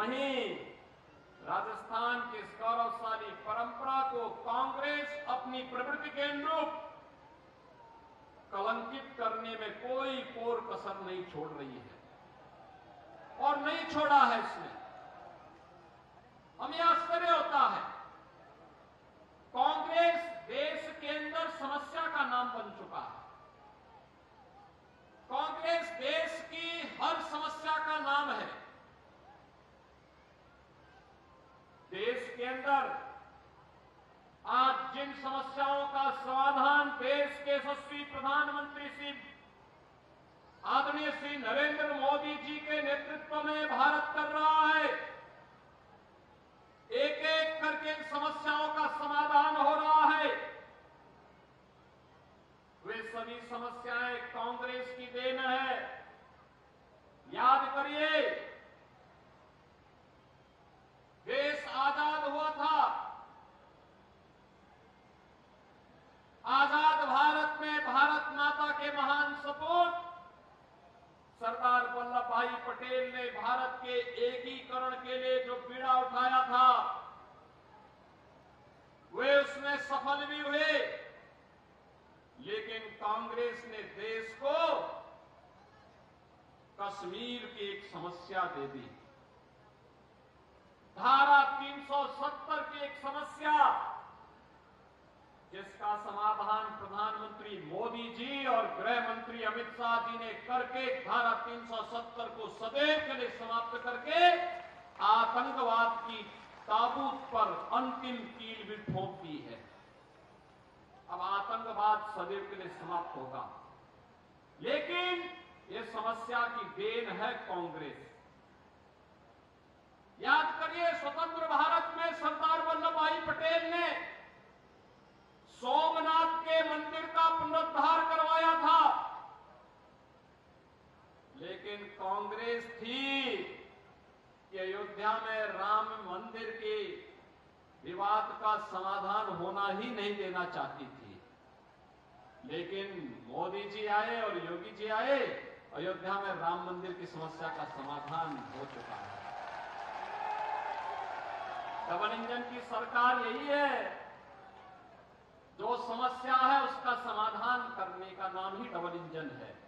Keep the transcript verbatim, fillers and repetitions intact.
वहीं राजस्थान की इस गौरवशाली परंपरा को कांग्रेस अपनी प्रवृत्ति के अनुरूप कलंकित करने में कोई कोर कसर नहीं छोड़ रही है और नहीं छोड़ा है इसने। हमें आश्चर्य होता है, कांग्रेस देश के अंदर समस्या का नाम बन चुका है। कांग्रेस देश की हर समस्या का नाम है। देश के अंदर आज जिन समस्याओं का समाधान देश के यशस्वी प्रधानमंत्री श्री आदरणीय श्री नरेंद्र मोदी जी के नेतृत्व में भारत कर रहा है, एक एक करके इन समस्याओं का समाधान हो रहा है। वे सभी समस्याएं कांग्रेस की देन है। याद करिए, देश आजाद हुआ था, आजाद भारत में भारत माता के महान सपूत सरदार वल्लभ भाई पटेल ने भारत के एकीकरण के लिए जो बीड़ा उठाया था, वे उसमें सफल भी हुए। लेकिन कांग्रेस ने देश को कश्मीर की एक समस्या दे दी, धारा तीन सौ सत्तर की एक समस्या, जिसका समाधान प्रधानमंत्री मोदी जी और गृह मंत्री अमित शाह जी ने करके धारा तीन सौ सत्तर को सदैव के लिए समाप्त करके आतंकवाद की ताबूत पर अंतिम कील भी ठोक दी है। अब आतंकवाद सदैव के लिए समाप्त होगा। लेकिन ये समस्या की देन है कांग्रेस। याद करिए, स्वतंत्र भारत में सरदार वल्लभ भाई पटेल ने सोमनाथ के मंदिर का पुनरुद्धार करवाया था, लेकिन कांग्रेस थी कि अयोध्या में राम मंदिर के विवाद का समाधान होना ही नहीं देना चाहती थी। लेकिन मोदी जी आए और योगी जी आए, अयोध्या में राम मंदिर की समस्या का समाधान हो चुका है। डबल इंजन की सरकार यही है, जो समस्या है उसका समाधान करने का नाम ही डबल इंजन है।